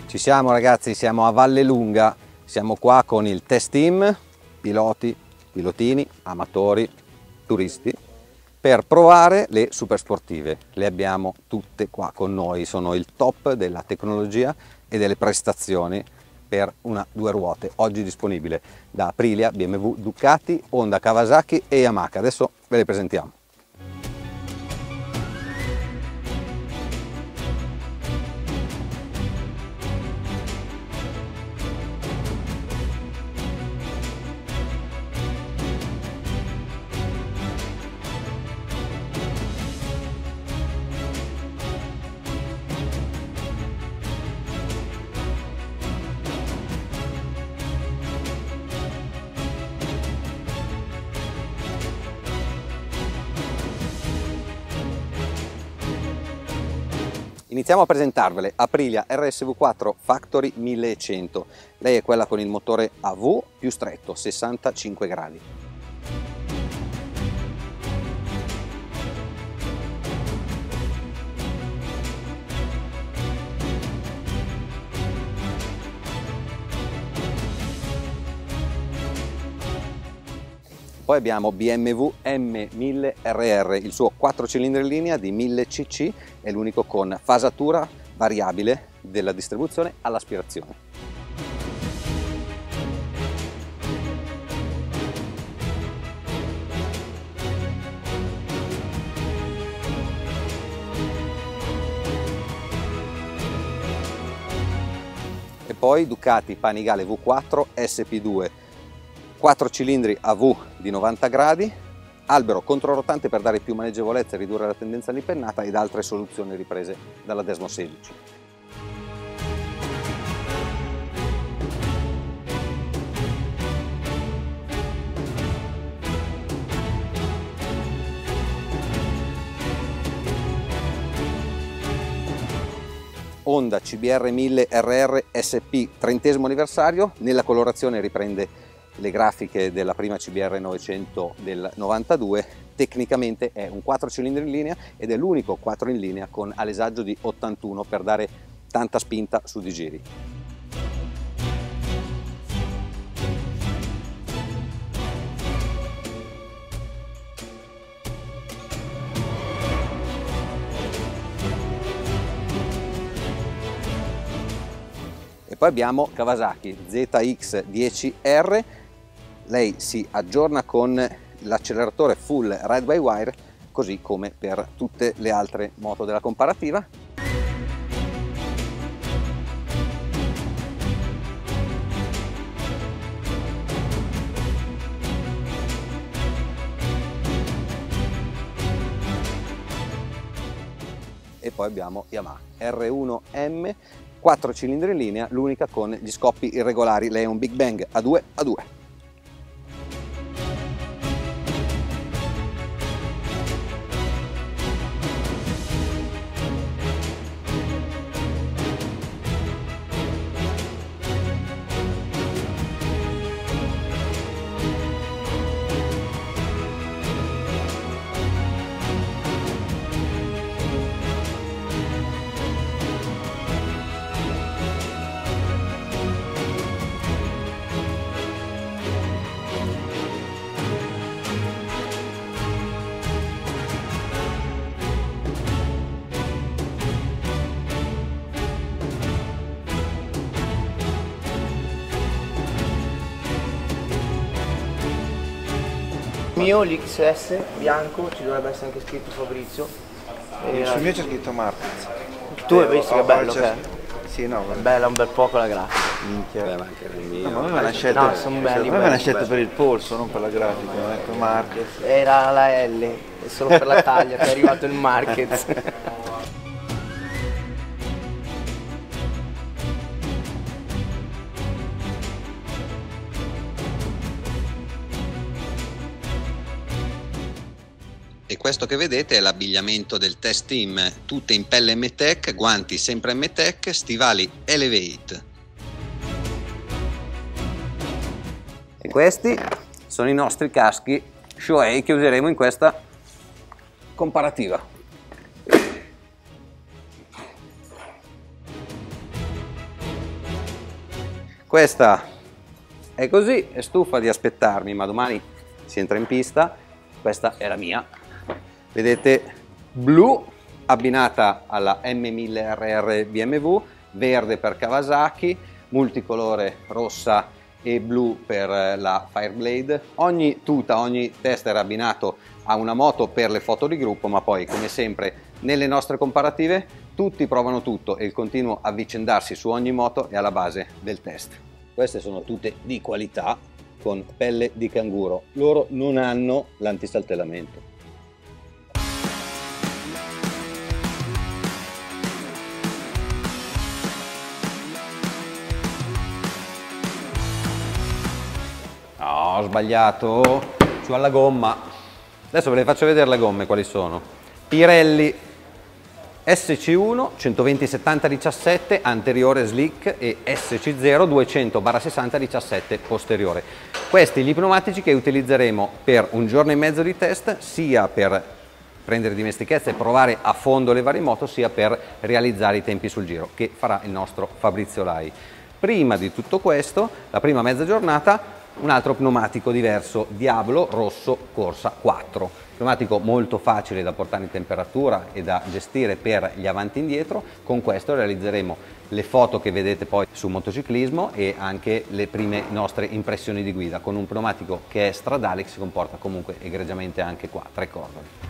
Ci siamo ragazzi, siamo a Vallelunga, siamo qua con il test team, piloti, pilotini, amatori, turisti, per provare le super sportive. Le abbiamo tutte qua con noi, sono il top della tecnologia e delle prestazioni per una due ruote, oggi disponibile da Aprilia, BMW, Ducati, Honda, Kawasaki e Yamaha. Adesso ve le presentiamo. Iniziamo a presentarvele Aprilia RSV4 Factory 1100. Lei è quella con il motore AV più stretto, 65 gradi. Poi abbiamo BMW M1000RR, il suo 4 cilindri in linea di 1000 cc, è l'unico con fasatura variabile della distribuzione all'aspirazione. E poi Ducati Panigale V4 SP2. 4 cilindri AV di 90 gradi, albero controrotante per dare più maneggevolezza e ridurre la tendenza all'impennata ed altre soluzioni riprese dalla Desmo 16. Honda CBR 1000 RR SP 30° anniversario, nella colorazione riprende le grafiche della prima CBR 900 del 92, tecnicamente è un 4 cilindri in linea ed è l'unico 4 in linea con alesaggio di 81 per dare tanta spinta su di giri. E poi abbiamo Kawasaki ZX10R. Lei si aggiorna con l'acceleratore full ride by wire, così come per tutte le altre moto della comparativa. E poi abbiamo Yamaha R1M, 4 cilindri in linea, l'unica con gli scoppi irregolari. Lei è un Big Bang a 2 a 2. Mio l'XS bianco, ci dovrebbe essere anche scritto Fabrizio. Sul mio c'è scritto Marquez. Tu hai visto che bello che è? Sì, no, È bella un bel po' con la grafica. minchia. Beh, ma anche il mio. No, ma aveva una scelta, No, sono belli, aveva una belli, scelta belli. per il polso, non per la grafica, ho detto Marquez. Era la L, è solo per la taglia che è arrivato il Marquez. E questo che vedete è l'abbigliamento del test team, tutte in pelle M-Tech, guanti sempre M-Tech, stivali Elevate. E questi sono i nostri caschi Shoei che useremo in questa comparativa. Questa è così, è stufa di aspettarmi, ma domani si entra in pista. Questa è la mia, vedete, blu abbinata alla M1000RR BMW, verde per Kawasaki, multicolore rossa e blu per la Fireblade. Ogni tuta, ogni tester è abbinato a una moto per le foto di gruppo, ma poi come sempre nelle nostre comparative tutti provano tutto e il continuo avvicendarsi su ogni moto è alla base del test. Queste sono tutte di qualità con pelle di canguro, loro non hanno l'antisaltellamento. No, ho sbagliato, su alla gomma. Adesso ve le faccio vedere le gomme quali sono. Pirelli SC1 120/70/17 anteriore slick e SC0 200/60/17 posteriore. Questi gli pneumatici che utilizzeremo per un giorno e mezzo di test, sia per prendere dimestichezza e provare a fondo le varie moto, sia per realizzare i tempi sul giro che farà il nostro Fabrizio Lai. Prima di tutto questo, la prima mezza giornata, un altro pneumatico diverso, Diablo Rosso Corsa 4. Pneumatico molto facile da portare in temperatura e da gestire per gli avanti e indietro. Con questo realizzeremo le foto che vedete poi su motociclismo e anche le prime nostre impressioni di guida, con un pneumatico che è stradale, che si comporta comunque egregiamente anche qua, 3 cordoli.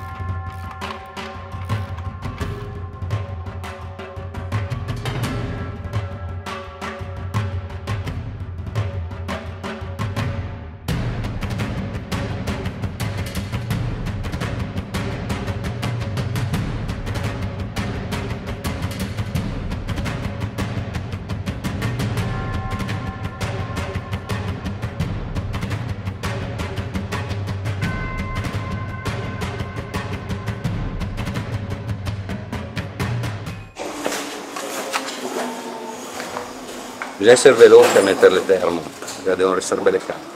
Bisogna essere veloci a mettere le termo, perché devono restare belle calde.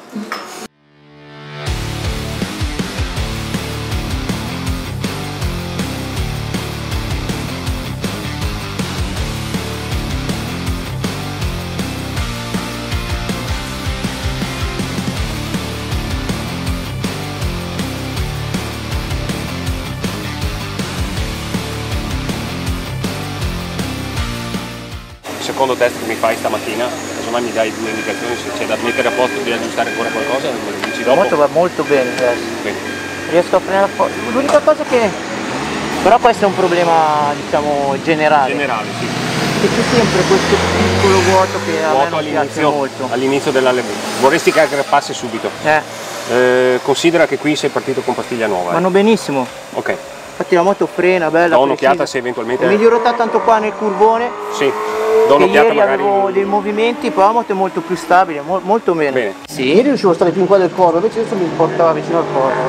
Secondo test che mi fai stamattina, insomma mi dai 2 indicazioni se c'è da mettere a posto, devi aggiustare ancora qualcosa, me lo dici dopo? La moto va molto bene adesso. Bene. Riesco a frenare fuori. L'unica cosa che... Però questo è un problema, diciamo, generale. Generale, sì. Che c'è sempre questo piccolo vuoto che a me non piace molto. All'inizio dell'allenamento. Vorresti che aggrappasse subito? Considera che qui sei partito con pastiglia nuova. Vanno benissimo. Ok. Infatti la moto frena, bella. Do un'occhiata se eventualmente... Mi migliorò tanto qua nel curvone. Sì. Do un'occhiata ieri magari... avevo dei movimenti, poi la moto è molto più stabile, molto bene. Bene. Sì, ieri riuscivo a stare più in qua del corpo, invece adesso mi portava vicino al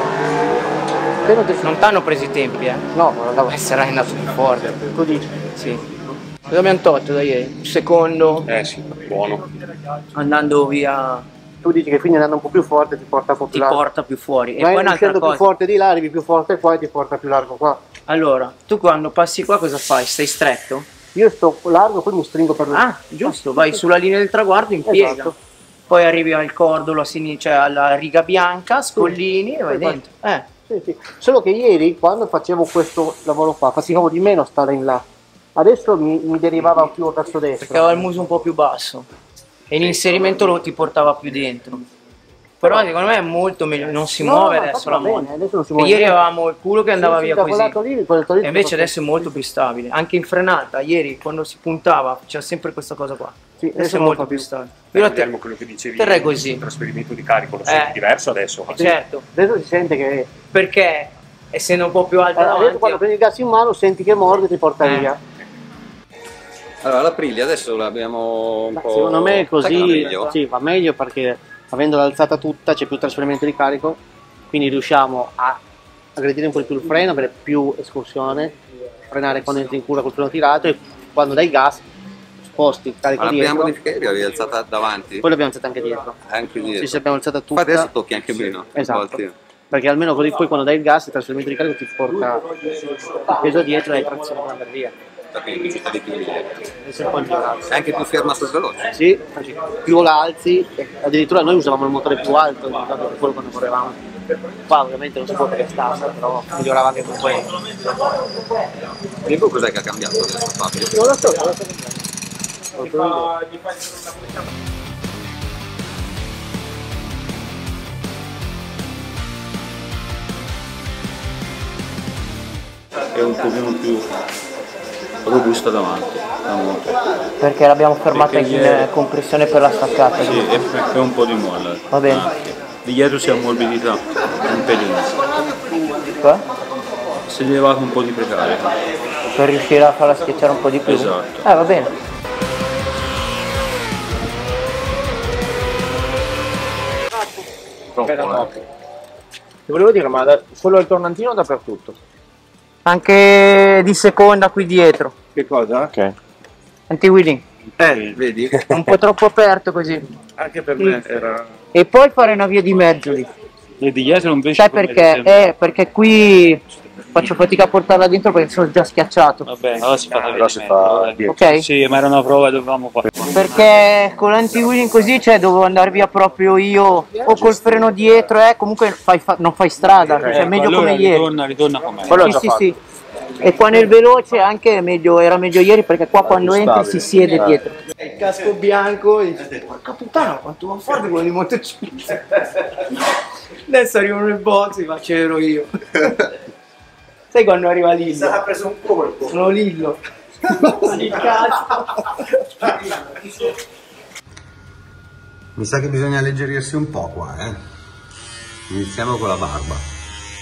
corpo. Non t'hanno preso i tempi, eh? No, guarda, sarai andato più forte. Tu dici? Sì. Cosa abbiamo tolto da ieri? Un secondo? Sì, buono. Andando via... Tu dici che quindi andando un po' più forte ti porta un po' più largo. Ti porta più fuori. E poi un'altra cosa, più forte di là, arrivi più forte qua e ti porta più largo qua. Allora, tu quando passi qua cosa fai? Stai stretto? Io sto largo, poi mi stringo per Ah, giusto, vai sulla linea del traguardo in piega. Esatto. Poi arrivi al cordolo a sinistra, cioè alla riga bianca, scollini e vai dentro. Sì, sì. Solo che ieri, quando facevo questo lavoro qua, faticavo di meno stare in là. Adesso mi derivava più verso destra. Perché aveva il muso un po' più basso. E l'inserimento lo ti portava più dentro. Però secondo me è molto meglio, non si muove adesso la moto. Ieri avevamo il culo che andava via così. E invece adesso è molto più stabile. Anche in frenata, ieri quando si puntava c'era sempre questa cosa qua. Sì, adesso è molto più stabile. Io quello che dicevi, terrei così. Il trasferimento di carico lo senti diverso adesso? Certo. Adesso si sente che... Perché essendo un po' più alta davanti... Adesso quando prendi il gas in mano senti che morde e ti porta via. Allora l'Aprilia adesso l'abbiamo un po'... Secondo me così sì, va meglio perché avendo l'alzata tutta c'è più trasferimento di carico, quindi riusciamo a aggredire un po' di più il freno, avere più escursione, frenare quando entri in curva col freno tirato e quando dai gas sposti il carico dietro. La prima modifica l'avevi alzata davanti? Poi l'abbiamo alzata anche dietro. Anche dietro? Sì, abbiamo alzata tutta. Infatti adesso tocchi anche meno. Esatto. Perché almeno così poi quando dai il gas il trasferimento di carico ti porta il peso dietro e hai trazione per andare via. perché mi piace di più l'elettrico. Adesso è un po' migliorato. È anche più ferma sul veloce. Sì, più la alzi, addirittura noi usavamo il motore più alto rispetto a quello quando correvamo. Qua ovviamente non si può perché è standard, però migliorava anche con quello. E poi cos'è che ha cambiato adesso Fabio? Non lo so cambiando. È un pochino più robusta davanti la moto. Perché l'abbiamo fermata Perché in compressione per la staccata. Sì, è un po' di molla. Va bene. Di dietro si è ammorbidita un pelino. Qua? Si è levato un po' di precarica. Per riuscire a farla schiacciare un po' di più? Esatto. Va bene. Ti volevo dire, ma solo il tornantino o dappertutto? Anche di seconda qui dietro. Che cosa? Ok. Anti-wheeling. Vedi? È un po' troppo aperto così. Anche per me era... E poi fare una via di mezzo lì. E di dietro invece Sai perché? Perché qui faccio fatica a portarla dentro perché sono già schiacciato. Vabbè, allora si fa Però si fa Ok? Sì, ma era una prova che dovevamo fare. Perché con l'anti-wheeling così, cioè, dovevo andare via proprio io o col freno dietro, comunque non fai strada, cioè meglio allora come ieri. ritorna com'è. Sì, sì, sì. E qua nel veloce anche era meglio ieri perché qua quando entri si siede dietro. Il casco bianco e dice, porca puttana, quanto va forte quello di motociclo. Adesso arrivano nel box e faccio ero io. Sai quando arriva Lillo? Sarà preso un colpo. Sono Lillo. Il cazzo. Mi sa che bisogna alleggerirsi un po' qua, eh. Iniziamo con la barba.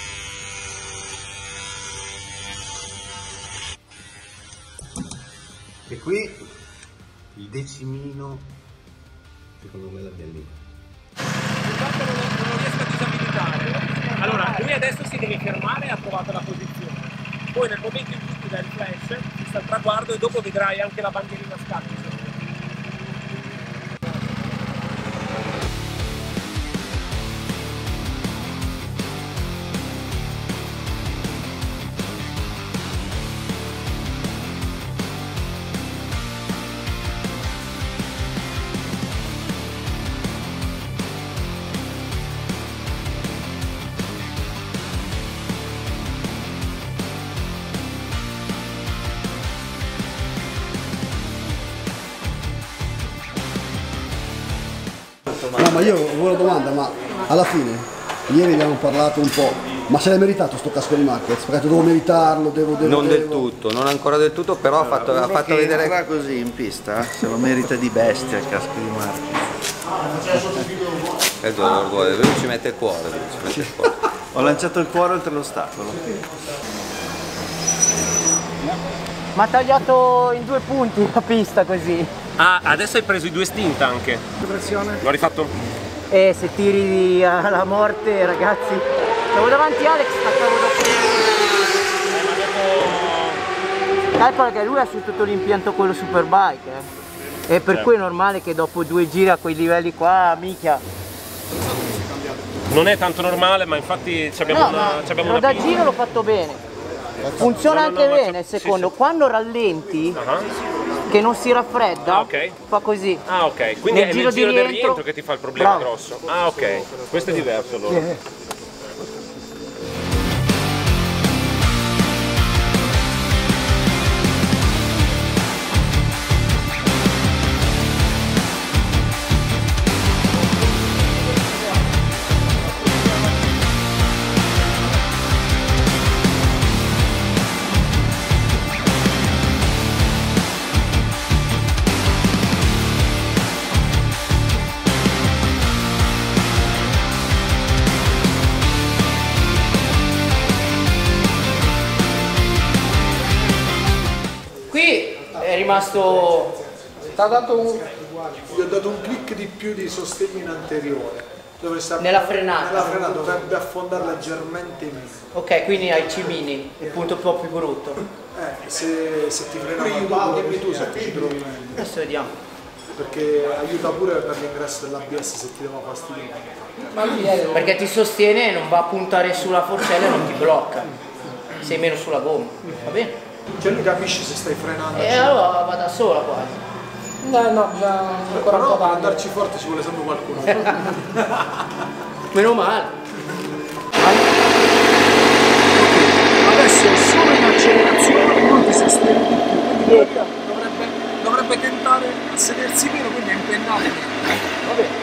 E qui il decimino, secondo me l'abbiamo lì. Purtroppo non riesco a disabilitare. Allora, lui adesso si deve fermare e ha trovato la posizione. Poi nel momento in cui ti dà il flash, ti sta il traguardo e dopo vedrai anche la bandierina scacchi. No, ma io avevo una domanda, ma alla fine, ieri abbiamo parlato un po', ma se l'hai meritato sto casco di Marquez? Perché devo meritarlo, Non del tutto, non ancora del tutto, però ha fatto vedere... Entra così in pista, se lo merita di bestia il casco di Marquez. Lui ci mette il cuore, lui ci mette il cuore. Ho lanciato il cuore oltre l'ostacolo. Ma ha tagliato in 2 punti la pista così. Ah, adesso hai preso i 2 stint anche. L'ho rifatto? Se tiri alla morte, ragazzi. Stavo davanti Alex, staccavo dopo. Calcola che lui ha su tutto l'impianto quello Superbike, E per cui è normale che dopo 2 giri a quei livelli qua, minchia. Non è tanto normale, ma infatti abbiamo una da pinza. giro l'ho fatto bene. Funziona anche bene il secondo. Sì. Quando rallenti, che non si raffredda, fa così. Ah, ok, quindi Nel è giro nel giro di del rientro- rientro che ti fa il problema Bravo. grosso. Ah, ok, questo è diverso allora. Qui è rimasto... Gli ho dato un click di più di sostegno in anteriore. Dove sta Nella frenata. Nella frenata dovrebbe affondare leggermente meno. Ok, quindi hai cimini, il punto un po' più brutto. Se ti frena la dimmi tu se ci trovi meglio. Adesso vediamo. Perché aiuta pure per l'ingresso dell'ABS se ti dava fastidio. Perché ti sostiene e non va a puntare sulla forcella e non ti blocca. Sei meno sulla gomma. Va bene? Cioè lui capisce se stai frenando. E allora va da sola quasi. No, bisogna ancora un Però po' per tanto. andarci forte ci vuole sempre qualcuno. Meno male. Adesso solo in accelerazione non ti sostieni di più. Dovrebbe tentare a sedersi meno, quindi a impennare. Va bene.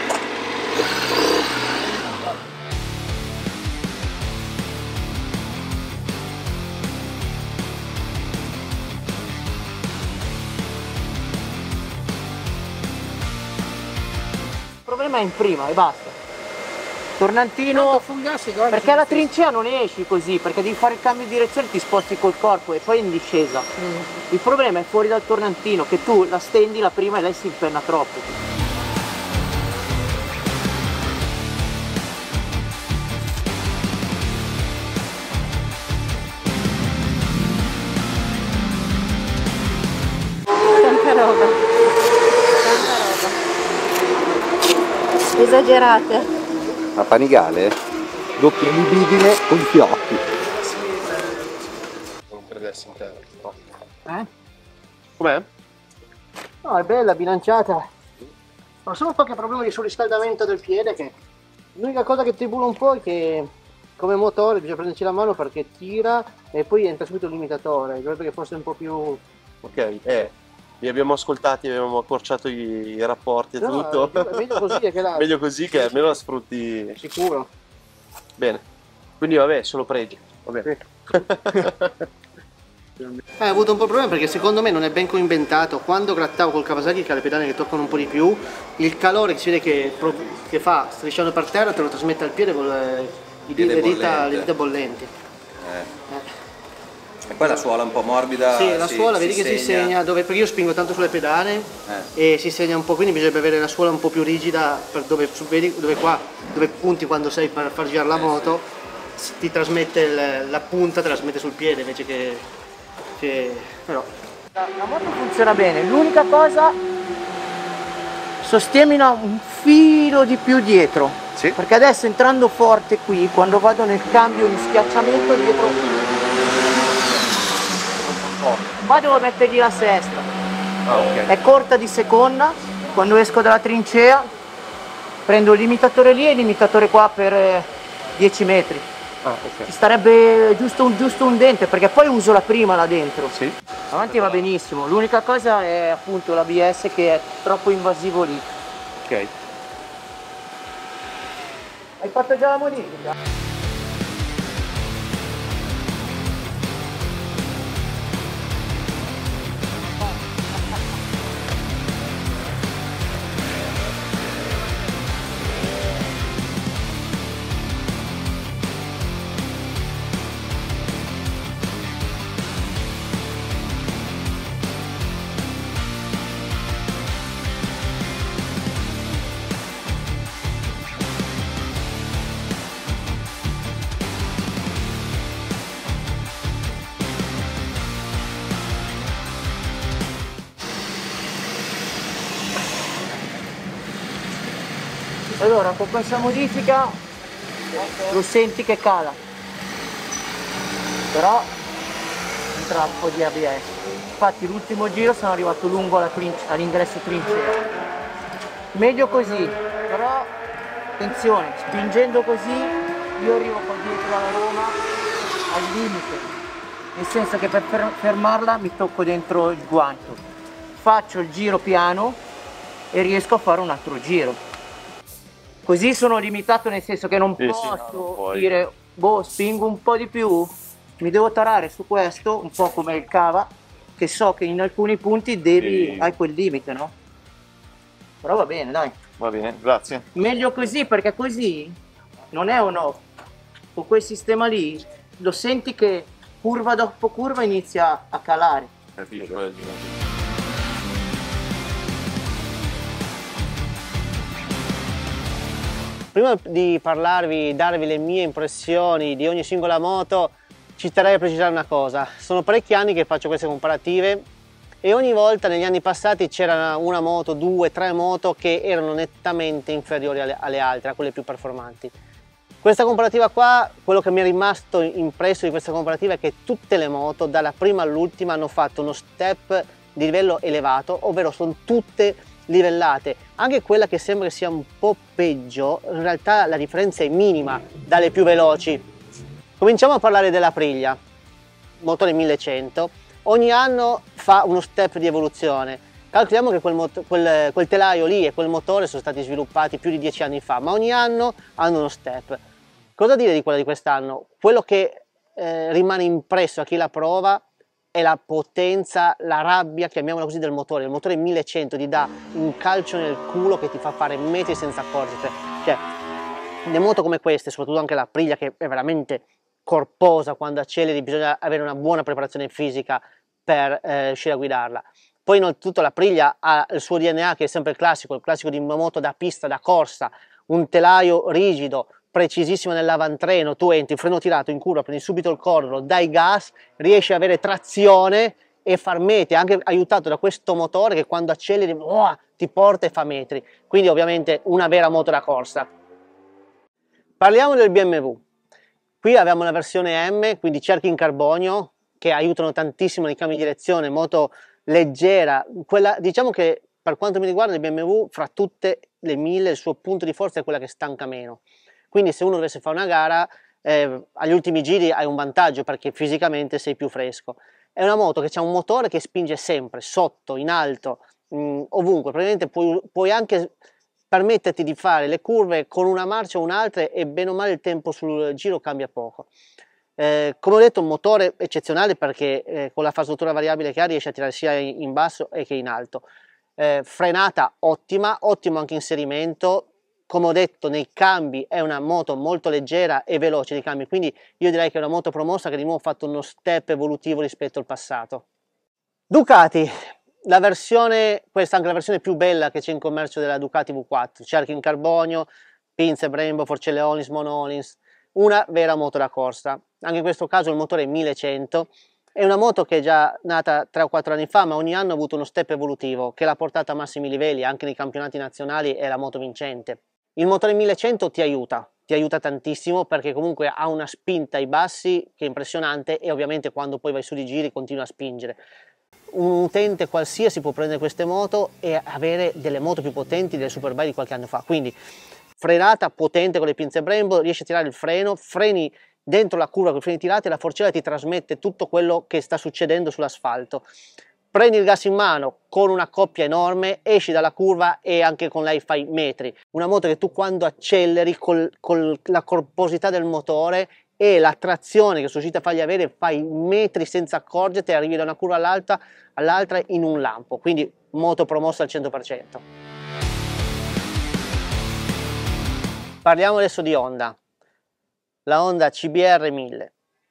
Il problema è in prima e basta. Tornantino, perché la trincea non esci così, perché devi fare il cambio di direzione, ti sposti col corpo e poi in discesa. Il problema è fuori dal tornantino, che tu la stendi la prima e lei si impenna troppo. Tanta roba. Esagerate. La Panigale, doppia libidine con fiocchi. Non credessi in te. Com'è? No, è bella, bilanciata. Ma solo qualche problema di surriscaldamento del piede, che l'unica cosa che tribula un po' è che come motore bisogna prenderci la mano perché tira e poi entra subito il limitatore, dovrebbe che fosse un po' più... Ok, li abbiamo ascoltati, abbiamo accorciato i rapporti e tutto. È meglio così che là. Meglio così che almeno la sfrutti. Sicuro. Bene. Quindi vabbè, solo pregi. Vabbè. Ho avuto un po' di problema perché secondo me non è ben coinventato. Quando grattavo col Kawasaki, che ha le pedane che toccano un po' di più, il calore che si vede che fa strisciando per terra te lo trasmette al piede con le dita bollenti. E poi la suola un po' morbida. Sì, la suola vedi che si segna, perché io spingo tanto sulle pedane e si segna un po', quindi bisognerebbe avere la suola un po' più rigida per dove punti quando sei per far girare la moto, ti trasmette la punta, te la trasmette sul piede invece che però. La moto funziona bene, l'unica cosa, sostienila un filo di più dietro, perché adesso entrando forte qui, quando vado nel cambio di schiacciamento dietro, qua devo mettergli la sesta, è corta di seconda, quando esco dalla trincea prendo il limitatore lì e il limitatore qua per 10 metri. Ci starebbe giusto un dente, perché poi uso la prima là dentro. Avanti va benissimo, l'unica cosa è appunto l'ABS che è troppo invasivo lì. Ok. Hai fatto già la modifica? Allora, con questa modifica lo senti che cala, però entra un po' di ABS. Infatti l'ultimo giro sono arrivato lungo all'ingresso trincea. Meglio così, però attenzione, spingendo così io arrivo qua dietro alla Roma al limite, nel senso che per fermarla mi tocco dentro il guanto. Faccio il giro piano e riesco a fare un altro giro. Così sono limitato, nel senso che non posso dire, boh, spingo un po' di più, mi devo tarare su questo, un po' come il cava, che so che in alcuni punti hai quel limite, no? Però va bene, dai. Va bene, grazie. Meglio così, perché così non è on off. Con quel sistema lì lo senti che curva dopo curva inizia a calare. Prima di parlarvi, darvi le mie impressioni di ogni singola moto, ci terrei a precisare una cosa. Sono parecchi anni che faccio queste comparative e ogni volta negli anni passati c'era una moto, 2, 3 moto che erano nettamente inferiori alle altre, a quelle più performanti. Questa comparativa qua, quello che mi è rimasto impresso di questa comparativa è che tutte le moto, dalla prima all'ultima, hanno fatto uno step di livello elevato, ovvero sono tutte livellate. Anche quella che sembra che sia un po' peggio, in realtà la differenza è minima dalle più veloci. Cominciamo a parlare dell'Aprilia, motore 1100, ogni anno fa uno step di evoluzione. Calcoliamo che quel telaio lì e quel motore sono stati sviluppati più di 10 anni fa, ma ogni anno hanno uno step. Cosa dire di quella di quest'anno? Quello che rimane impresso a chi la prova è la potenza, la rabbia, chiamiamola così, del motore. Il motore 1100 ti dà un calcio nel culo che ti fa fare metri senza accorgerti. Cioè, le moto come queste, soprattutto anche l'Aprilia, che è veramente corposa, quando acceleri bisogna avere una buona preparazione fisica per riuscire a guidarla. Poi innanzitutto l'Aprilia ha il suo DNA, che è sempre il classico di una moto da pista, da corsa, un telaio rigido, precisissimo nell'avantreno. Tu entri, freno tirato in curva, prendi subito il cordolo, dai gas, riesci ad avere trazione e far metri, anche aiutato da questo motore che quando acceleri ti porta e fa metri. Quindi ovviamente una vera moto da corsa. Parliamo del BMW. Qui abbiamo la versione M, quindi cerchi in carbonio, che aiutano tantissimo nei cambi di direzione, moto leggera. Diciamo che per quanto mi riguarda il BMW, fra tutte le 1000, il suo punto di forza è quella che stanca meno. Quindi se uno dovesse fare una gara, agli ultimi giri hai un vantaggio perché fisicamente sei più fresco. È una moto che ha un motore che spinge sempre, sotto, in alto, ovunque. Praticamente puoi anche permetterti di fare le curve con una marcia o un'altra e bene o male il tempo sul giro cambia poco. Come ho detto, un motore eccezionale perché con la fasatura variabile che ha riesce a tirare sia in basso che in alto. Frenata ottima, ottimo anche inserimento. Come ho detto, nei cambi è una moto molto leggera e veloce nei cambi, quindi io direi che è una moto promossa che di nuovo ha fatto uno step evolutivo rispetto al passato. Ducati, questa è anche la versione più bella che c'è in commercio della Ducati V4, cerchi in carbonio, pinze Brembo, Forcelle Ohlins, Mono Ohlins, una vera moto da corsa. Anche in questo caso il motore è 1100, è una moto che è già nata 3 o 4 anni fa, ma ogni anno ha avuto uno step evolutivo che l'ha portata a massimi livelli, anche nei campionati nazionali è la moto vincente. Il motore 1100 ti aiuta tantissimo perché comunque ha una spinta ai bassi che è impressionante e ovviamente quando poi vai su di giri continua a spingere. Un utente qualsiasi può prendere queste moto e avere delle moto più potenti delle Superbike di qualche anno fa, quindi frenata potente con le pinze Brembo, riesci a tirare il freno, freni dentro la curva con i freni tirati e la forcella ti trasmette tutto quello che sta succedendo sull'asfalto. Prendi il gas in mano con una coppia enorme, esci dalla curva e anche con lei fai metri. Una moto che tu quando acceleri con la corposità del motore e la trazione che sono riuscita a fargli avere, fai metri senza accorgerti e arrivi da una curva all'altra in un lampo. Quindi moto promossa al 100%. Parliamo adesso di Honda. La Honda CBR 1000.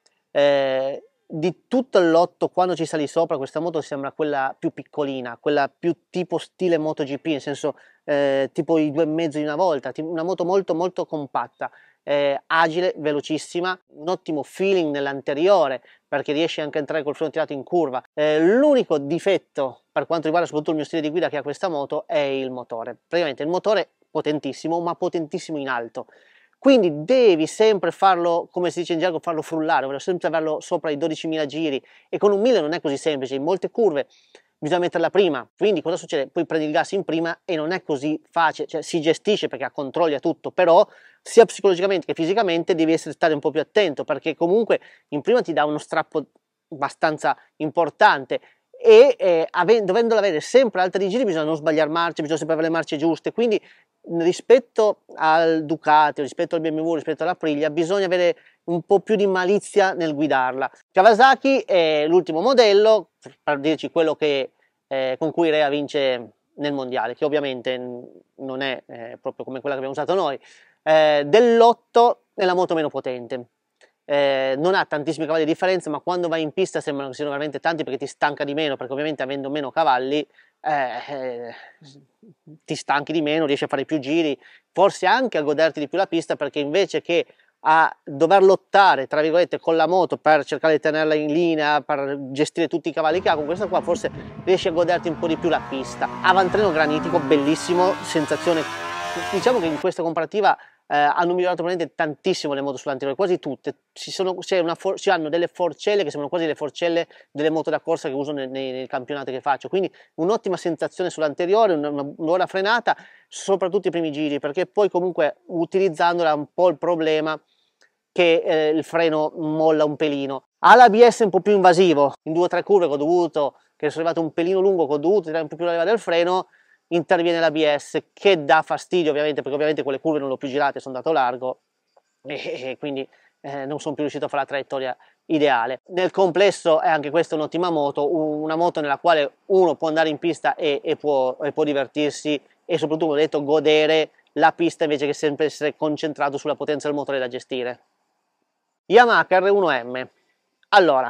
Di tutto il lotto, quando ci sali sopra, questa moto sembra quella più piccolina, quella più tipo stile MotoGP, nel senso tipo i 2,5 di una volta, una moto molto molto compatta, agile, velocissima, un ottimo feeling nell'anteriore perché riesce anche a entrare col freno tirato in curva. L'unico difetto per quanto riguarda soprattutto il mio stile di guida che ha questa moto è il motore. Praticamente il motore potentissimo, ma potentissimo in alto. Quindi devi sempre farlo, come si dice in gergo, farlo frullare, ovvero sempre averlo sopra i 12.000 giri e con un 1000 non è così semplice, in molte curve bisogna metterla prima, quindi cosa succede? Poi prendi il gas in prima e non è così facile, cioè si gestisce perché ha controlli a tutto, però sia psicologicamente che fisicamente devi stare un po' più attento perché comunque in prima ti dà uno strappo abbastanza importante e dovendolo avere sempre alta di giri bisogna non sbagliare marce, bisogna sempre avere le marce giuste, quindi rispetto al Ducati, rispetto al BMW, rispetto all'Aprilia bisogna avere un po' più di malizia nel guidarla. Kawasaki è l'ultimo modello, per dirci quello che, con cui Rea vince nel mondiale, che ovviamente non è proprio come quella che abbiamo usato noi. Dell'8 è la moto meno potente. Non ha tantissimi cavalli di differenza, ma quando vai in pista sembrano che siano veramente tanti perché ti stanca di meno, perché ovviamente avendo meno cavalli ti stanchi di meno, riesci a fare più giri, forse anche a goderti di più la pista perché invece che a dover lottare tra virgolette con la moto per cercare di tenerla in linea, per gestire tutti i cavalli che ha, con questa qua forse riesci a goderti un po' di più la pista. Avantreno granitico, bellissimo, sensazione. Diciamo che in questa comparativa hanno migliorato veramente tantissimo le moto sull'anteriore, quasi tutte. Si hanno delle forcelle che sembrano quasi le forcelle delle moto da corsa che uso nei campionati che faccio, quindi un'ottima sensazione sull'anteriore, una buona frenata, soprattutto i primi giri, perché poi comunque utilizzandola un po' il problema che il freno molla un pelino. Ha l'ABS un po' più invasivo, in 2 o 3 curve che sono arrivato un pelino lungo, che ho dovuto tirare un po' più la leva del freno, interviene l'ABS che dà fastidio ovviamente, perché ovviamente quelle curve non le ho più girate, sono andato largo e quindi non sono più riuscito a fare la traiettoria ideale. Nel complesso è anche questa un'ottima moto, una moto nella quale uno può andare in pista e può divertirsi e soprattutto, come ho detto, godere la pista invece che sempre essere concentrato sulla potenza del motore da gestire. Yamaha R1M. Allora,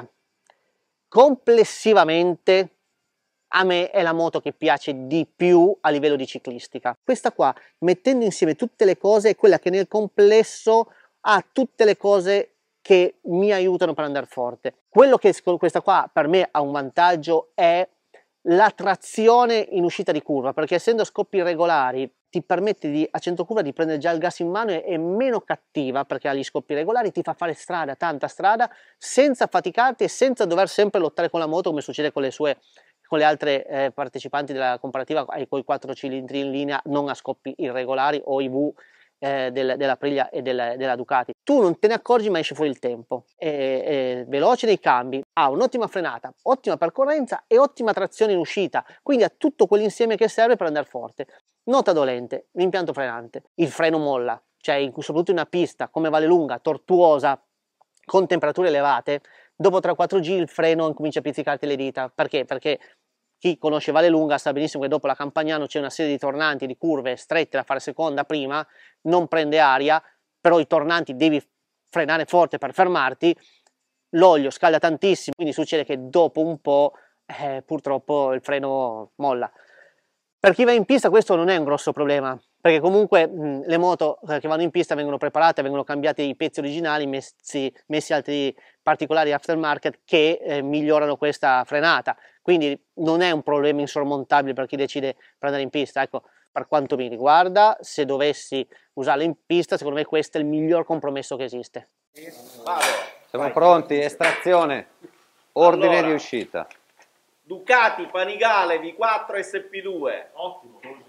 complessivamente a me è la moto che piace di più a livello di ciclistica. Questa qua, mettendo insieme tutte le cose, è quella che nel complesso ha tutte le cose che mi aiutano per andare forte. Quello che questa qua per me ha un vantaggio è la trazione in uscita di curva, perché essendo scoppi irregolari ti permette a 100 curva di prendere già il gas in mano e è meno cattiva, perché agli scoppi regolari ti fa fare strada, tanta strada, senza faticarti e senza dover sempre lottare con la moto come succede con le altre partecipanti della comparativa con i 4 cilindri in linea non a scoppi irregolari o i V della Aprilia e della Ducati. Tu non te ne accorgi ma esce fuori il tempo, è veloce nei cambi, ha un'ottima frenata, ottima percorrenza e ottima trazione in uscita, quindi ha tutto quell'insieme che serve per andare forte. Nota dolente, l'impianto frenante, il freno molla, cioè soprattutto in una pista come Vallelunga, tortuosa, con temperature elevate, dopo 3-4 giri il freno comincia a pizzicarti le dita. Perché? Perché chi conosce Vallelunga sa benissimo che dopo la Campagnano c'è una serie di tornanti, di curve strette da fare seconda prima, non prende aria, però i tornanti devi frenare forte per fermarti, l'olio scalda tantissimo, quindi succede che dopo un po' purtroppo il freno molla. Per chi va in pista questo non è un grosso problema, perché comunque le moto che vanno in pista vengono preparate, vengono cambiati i pezzi originali, messi altri particolari aftermarket che migliorano questa frenata, quindi non è un problema insormontabile per chi decide per andare in pista. Ecco, per quanto mi riguarda, se dovessi usarla in pista, secondo me questo è il miglior compromesso che esiste. Siamo pronti, estrazione, ordine allora, di uscita. Ducati Panigale V4 SP2. Ottimo, così.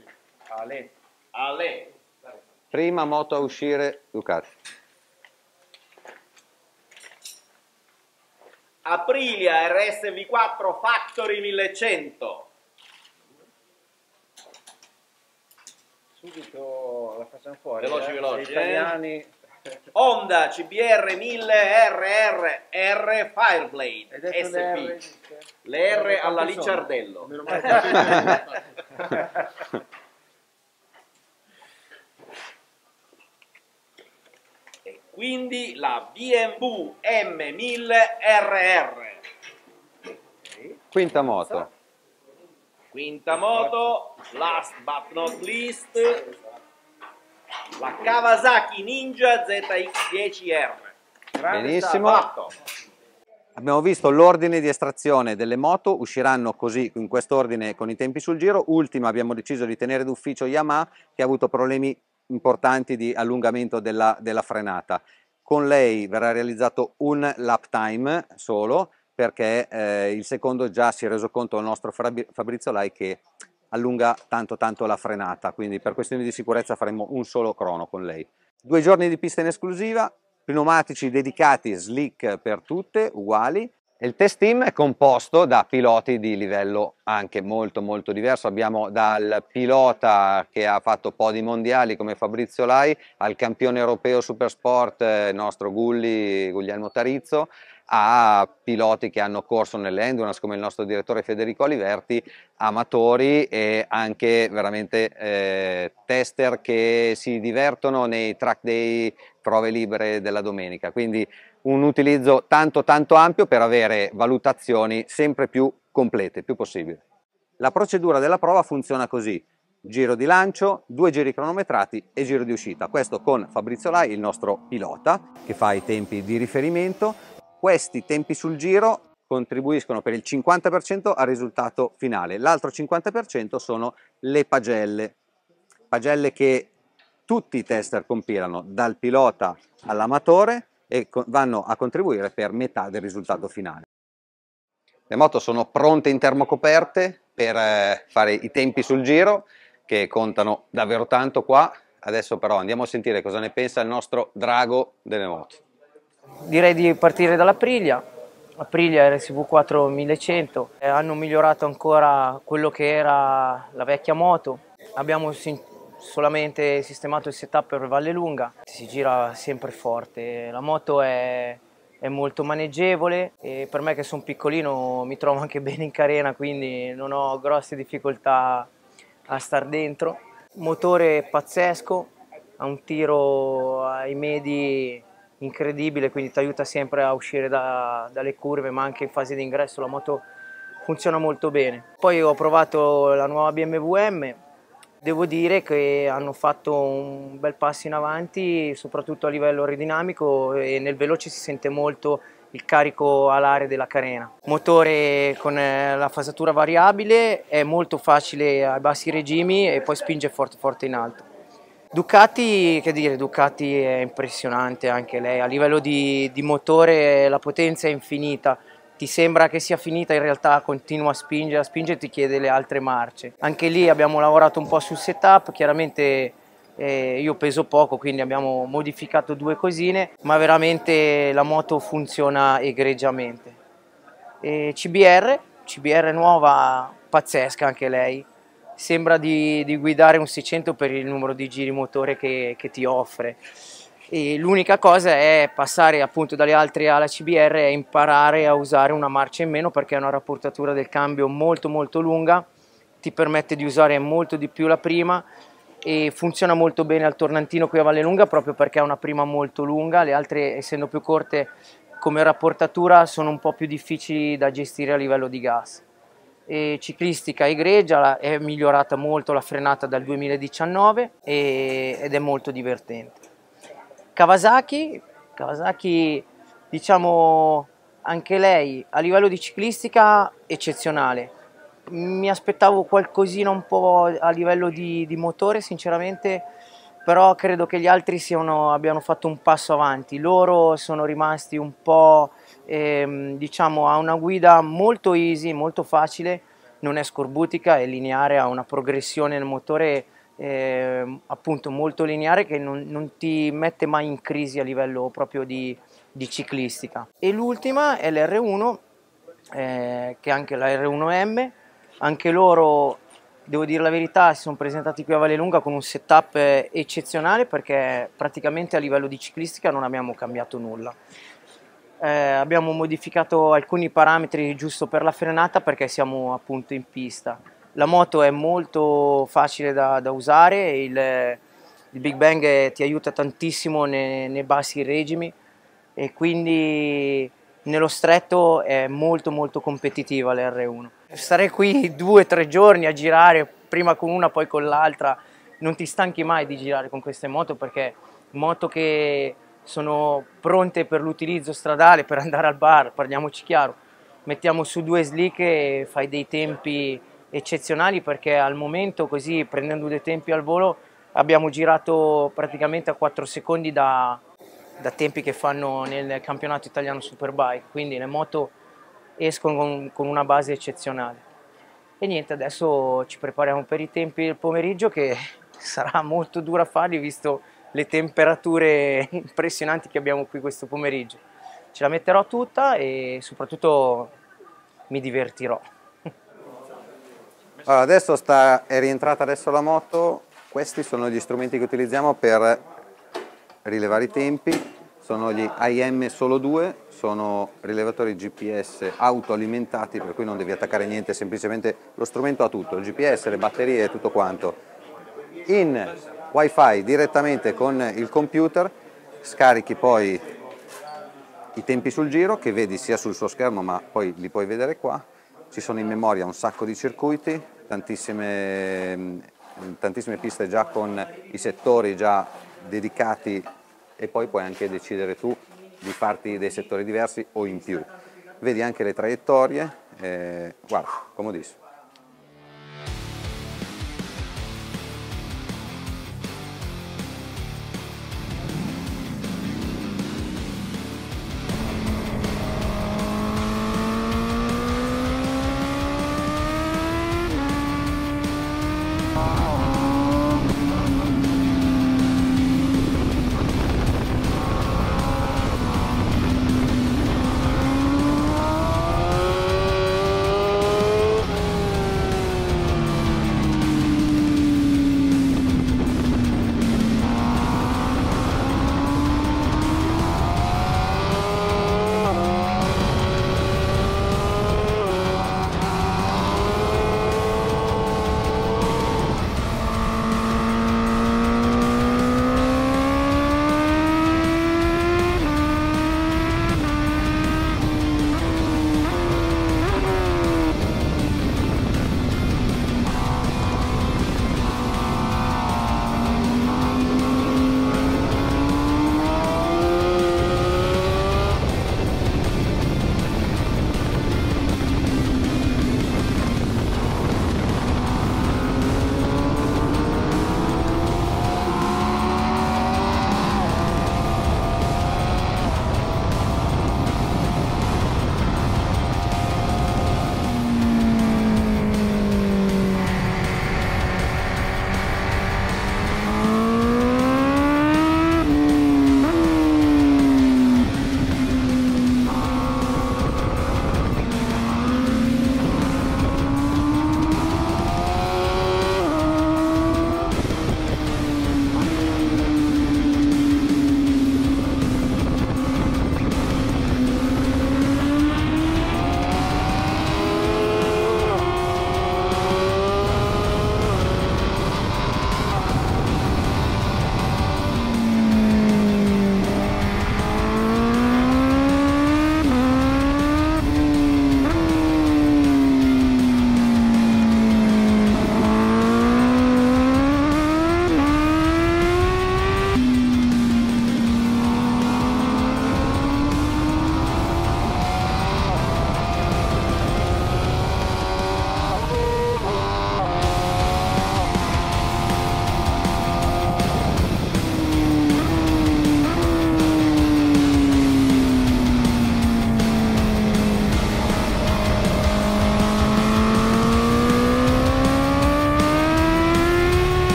Ale. Prima moto a uscire Ducati. Aprilia RSV4 Factory 1100. Subito la facciamo fuori. Veloci, italiani. Honda CBR 1000 RR Fireblade SP. Le R alla Licciardello. E quindi la BMW M1000 RR. Quinta moto. Quinta moto, last but not least, la Kawasaki Ninja ZX10R. Benissimo. Abbiamo visto l'ordine di estrazione delle moto, usciranno così in quest'ordine con i tempi sul giro. Ultima abbiamo deciso di tenere d'ufficio Yamaha, che ha avuto problemi importanti di allungamento della frenata. Con lei verrà realizzato un lap time solo, perché il secondo già si è reso conto il nostro Fabrizio Lai che allunga tanto la frenata, quindi per questioni di sicurezza faremo un solo crono con lei. 2 giorni di pista in esclusiva, pneumatici dedicati slick per tutte, uguali. Il test team è composto da piloti di livello anche molto diverso. Abbiamo dal pilota che ha fatto podi mondiali come Fabrizio Lai, al campione europeo Supersport nostro Guglielmo Tarizzo, a piloti che hanno corso nell'endurance come il nostro direttore Federico Oliverti, amatori e anche veramente tester che si divertono nei track day, prove libere della domenica. Quindi un utilizzo tanto ampio per avere valutazioni sempre più complete, più possibile. La procedura della prova funziona così: giro di lancio, 2 giri cronometrati e giro di uscita. Questo con Fabrizio Lai, il nostro pilota, che fa i tempi di riferimento. Questi tempi sul giro contribuiscono per il 50% al risultato finale, l'altro 50% sono le pagelle che tutti i tester compilano, dal pilota all'amatore, e vanno a contribuire per metà del risultato finale. Le moto sono pronte in termocoperte per fare i tempi sul giro, che contano davvero tanto qua. Adesso però andiamo a sentire cosa ne pensa il nostro drago delle moto. Direi di partire dall'Aprilia. Aprilia RSV4 1100. Hanno migliorato ancora quello che era la vecchia moto. Abbiamo solamente sistemato il setup per Vallelunga. Si gira sempre forte. La moto è molto maneggevole e per me che sono piccolino mi trovo anche bene in carena, quindi non ho grosse difficoltà a star dentro. Motore pazzesco, ha un tiro ai medi incredibile, quindi ti aiuta sempre a uscire dalle curve, ma anche in fase di ingresso la moto funziona molto bene. Poi ho provato la nuova BMW M, devo dire che hanno fatto un bel passo in avanti, soprattutto a livello aerodinamico, e nel veloce si sente molto il carico alare della carena. Motore con la fasatura variabile, è molto facile ai bassi regimi e poi spinge forte forte in alto. Ducati, che dire, Ducati è impressionante anche lei, a livello di motore la potenza è infinita, ti sembra che sia finita, in realtà continua a spingere e ti chiede le altre marce. Anche lì abbiamo lavorato un po' sul setup, chiaramente io peso poco, quindi abbiamo modificato 2 cosine, ma veramente la moto funziona egregiamente. CBR nuova, pazzesca anche lei. Sembra di guidare un 600 per il numero di giri motore che ti offre. L'unica cosa è passare appunto dalle altre alla CBR e imparare a usare una marcia in meno, perché è una rapportatura del cambio molto molto lunga, ti permette di usare molto di più la prima e funziona molto bene al tornantino qui a Vallelunga proprio perché è una prima molto lunga, le altre essendo più corte come rapportatura sono un po' più difficili da gestire a livello di gas. Ciclistica egregia, è migliorata molto la frenata dal 2019 ed è molto divertente. Kawasaki, diciamo anche lei a livello di ciclistica eccezionale. Mi aspettavo qualcosina un po' a livello di motore sinceramente, però credo che gli altri abbiano fatto un passo avanti. Loro sono rimasti un po' diciamo a una guida molto easy, molto facile, non è scorbutica, è lineare, ha una progressione nel motore appunto molto lineare che non ti mette mai in crisi a livello proprio di ciclistica. E l'ultima è l'R1, che è anche la R1M, anche loro, devo dire la verità, si sono presentati qui a Vallelunga con un setup eccezionale, perché praticamente a livello di ciclistica non abbiamo cambiato nulla. Abbiamo modificato alcuni parametri giusto per la frenata perché siamo appunto in pista. La moto è molto facile da usare, il Big Bang ti aiuta tantissimo nei bassi regimi e quindi nello stretto è molto molto competitiva l'R1. Stare qui 2 o 3 giorni a girare, prima con una poi con l'altra, non ti stanchi mai di girare con queste moto, perché moto che sono pronte per l'utilizzo stradale, per andare al bar, parliamoci chiaro, mettiamo su 2 slick e fai dei tempi eccezionali, perché al momento così prendendo dei tempi al volo abbiamo girato praticamente a 4 secondi da tempi che fanno nel campionato italiano Superbike, quindi le moto escono con una base eccezionale. E niente, adesso ci prepariamo per i tempi del pomeriggio, che sarà molto dura farli visto le temperature impressionanti che abbiamo qui questo pomeriggio. Ce la metterò tutta e soprattutto mi divertirò. Allora, adesso è rientrata la moto. Questi sono gli strumenti che utilizziamo per rilevare i tempi, sono gli IM solo 2, sono rilevatori GPS autoalimentati, per cui non devi attaccare niente, semplicemente lo strumento ha tutto, il GPS, le batterie e tutto quanto. In wifi direttamente con il computer scarichi poi i tempi sul giro, che vedi sia sul suo schermo ma poi li puoi vedere qua. Ci sono in memoria un sacco di circuiti, tantissime piste già con i settori già dedicati, e poi puoi anche decidere tu di farti dei settori diversi o in più. Vedi anche le traiettorie, guarda, comodissimo.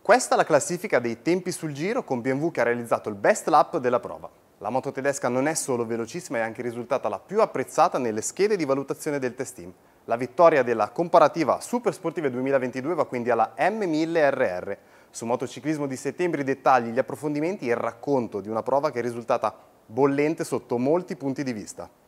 Questa è la classifica dei tempi sul giro con BMW che ha realizzato il best lap della prova. La moto tedesca non è solo velocissima, è anche risultata la più apprezzata nelle schede di valutazione del test team. La vittoria della comparativa Super Sportive 2022 va quindi alla M1000RR. Su Motociclismo di Settembre i dettagli, gli approfondimenti e il racconto di una prova che è risultata bollente sotto molti punti di vista.